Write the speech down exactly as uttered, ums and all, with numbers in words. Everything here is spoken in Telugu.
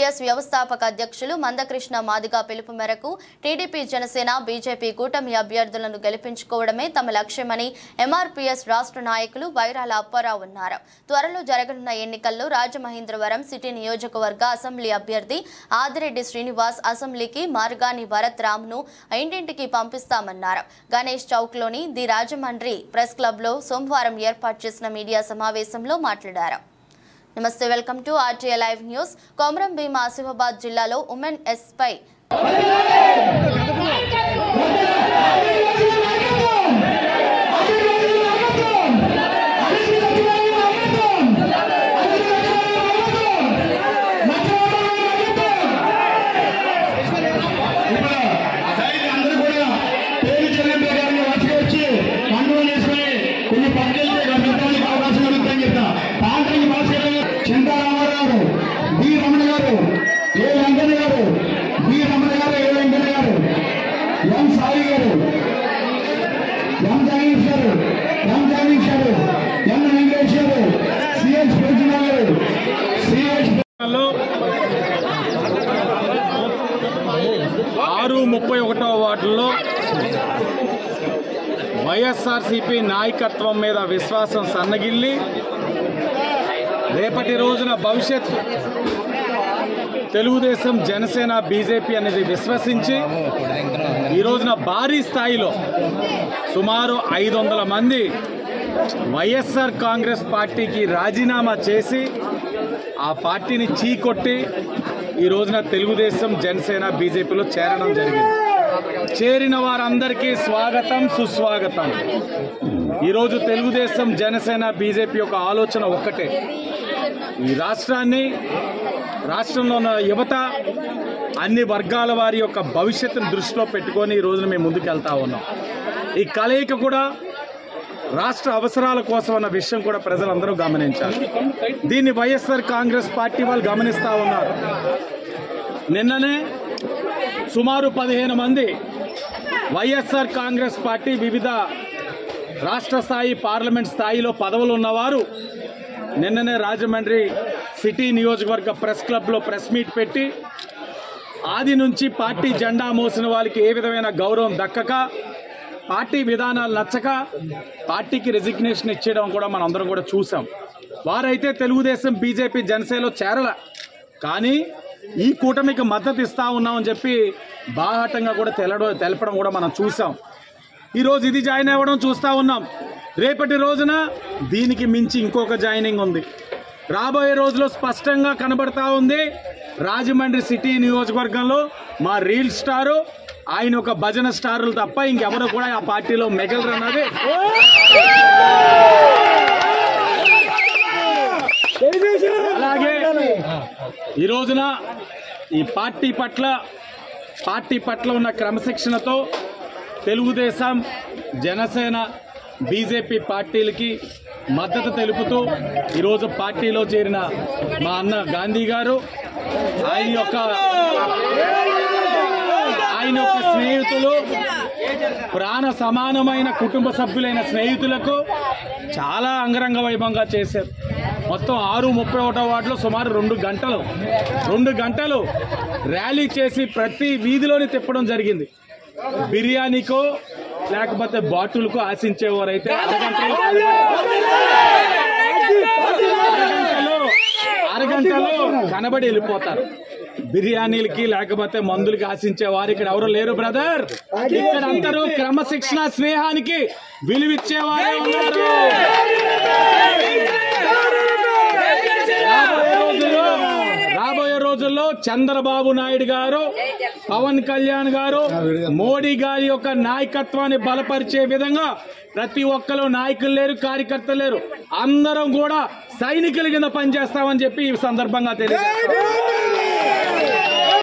ఎంఆర్పీఎస్ వ్యవస్థాపక అధ్యక్షులు మందకృష్ణ మాదిగ పిలుపు మేరకు టీడీపీ జనసేన బీజేపీ కూటమి అభ్యర్థులను గెలిపించుకోవడమే తమ లక్ష్యమని ఎంఆర్పీఎస్ రాష్ట్ర నాయకులు బైరాల అప్పారావు అన్నారు. త్వరలో జరగనున్న ఎన్నికల్లో రాజమహేంద్రవరం సిటీ నియోజకవర్గ అసెంబ్లీ అభ్యర్థి ఆదిరెడ్డి శ్రీనివాస్ అసెంబ్లీకి మార్గాని భరత్ రామ్ను ఇంటింటికి పంపిస్తామన్నారు. గణేష్ చౌక్లోని ది రాజమండ్రి ప్రెస్ క్లబ్లో సోమవారం ఏర్పాటు చేసిన మీడియా సమావేశంలో మాట్లాడారు. నమస్తే, welcome to RTA live news. Komaram Bheem Asifabad జిల్లాలో ఉమెన్ ఎస్ పై ఆరు ముప్పై ఒకటవ వార్డులో వైఎస్ఆర్సీపీ నాయకత్వం మీద విశ్వాసం సన్నగిల్లి రేపటి రోజున భవిష్యత్ తెలుగుదేశం జనసేన బీజేపీ అనేది విశ్వసించి ఈ రోజున భారీ స్థాయిలో సుమారు ఐదు వందల మంది వైఎస్ఆర్ కాంగ్రెస్ పార్టీకి రాజీనామా చేసి ఆ పార్టీని చీకొట్టి ఈ రోజున తెలుగుదేశం జనసేన బీజేపీలో చేరడం జరిగింది. చేరిన వారందరికీ స్వాగతం, సుస్వాగతం. ఈరోజు తెలుగుదేశం జనసేన బీజేపీ యొక్క ఆలోచన ఒక్కటే, ఈ రాష్ట్రాన్ని, రాష్ట్రంలో ఉన్న యువత, అన్ని వర్గాల వారి యొక్క భవిష్యత్తును దృష్టిలో పెట్టుకొని ఈ రోజున మేము ముందుకు వెళ్తా ఉన్నాం. ఈ కలయిక కూడా రాష్ట్ర అవసరాల కోసం అన్న విషయం కూడా ప్రజలందరూ గమనించాలి. దీన్ని వైఎస్ఆర్ కాంగ్రెస్ పార్టీ వాళ్ళు గమనిస్తూ ఉన్నారు. నిన్ననే సుమారు పదిహేను మంది వైఎస్ఆర్ కాంగ్రెస్ పార్టీ వివిధ రాష్ట్ర స్థాయి, పార్లమెంట్ స్థాయిలో పదవులు ఉన్నవారు నిన్ననే రాజమండ్రి సిటీ నియోజకవర్గ ప్రెస్ క్లబ్లో ప్రెస్ మీట్ పెట్టి ఆది నుంచి పార్టీ జెండా మోసిన వాళ్ళకి ఏ విధమైన గౌరవం దక్కక, పార్టీ విధానాలు నచ్చక పార్టీకి రెసిగ్నేషన్ ఇచ్చేయడం కూడా మనం అందరం కూడా చూసాం. వారైతే తెలుగుదేశం బీజేపీ జనసేనలో చేరల, కానీ ఈ కూటమికి మద్దతు ఇస్తా ఉన్నామని చెప్పి బాహాటంగా కూడా తెలడం తెలపడం కూడా మనం చూసాం. ఈరోజు ఇది జాయిన్ అవ్వడం చూస్తూ ఉన్నాం. రేపటి రోజున దీనికి మించి ఇంకొక జాయినింగ్ ఉంది. రాబోయే రోజుల్లో స్పష్టంగా కనబడతా ఉంది. రాజమండ్రి సిటీ నియోజకవర్గంలో మా రీల్ స్టారు, ఆయన ఒక భజన స్టారులు తప్ప ఇంకెవరు కూడా ఆ పార్టీలో మెగలరు అన్నది అలాగే ఈ రోజున ఈ పార్టీ పట్ల పార్టీ పట్ల ఉన్న క్రమశిక్షణతో తెలుగుదేశం జనసేన బీజేపీ పార్టీలకి మద్దతు తెలుపుతూ ఈరోజు పార్టీలో చేరిన మా అన్న గాంధీ గారు, ఆయన యొక్క ఆయన యొక్క స్నేహితులు, ప్రాణ సమానమైన కుటుంబ సభ్యులైన స్నేహితులకు చాలా అంగరంగ వైభవంగా చేశారు. మొత్తం ఆరు ముప్పై ఒకటో వార్డులో సుమారు రెండు గంటలు రెండు గంటలు ర్యాలీ చేసి ప్రతి వీధిలోని తిప్పడం జరిగింది. బిర్యానీకో లేకపోతే బాటిల్కో ఆశించేవారైతే అరగంటలో అరగంటలో కనబడి వెళ్ళిపోతారు. బిర్యానీలకి లేకపోతే మందులకి ఆశించే వారు ఇక్కడ ఎవరు లేరు బ్రదర్. ఇక్కడ అందరూ క్రమశిక్షణ, స్నేహానికి విలువిచ్చేవారే ఉన్నారు. రాబోయే రోజుల్లో రాబోయే రోజుల్లో చంద్రబాబు నాయుడు గారు, పవన్ కళ్యాణ్ గారు, మోడీ గారి యొక్క నాయకత్వాన్ని బలపరిచే విధంగా ప్రతి ఒక్కరు నాయకులు లేరు, కార్యకర్తలు లేరు, అందరం కూడా సైనికుల కింద పనిచేస్తామని చెప్పి ఈ సందర్భంగా తెలియజేస్తాం.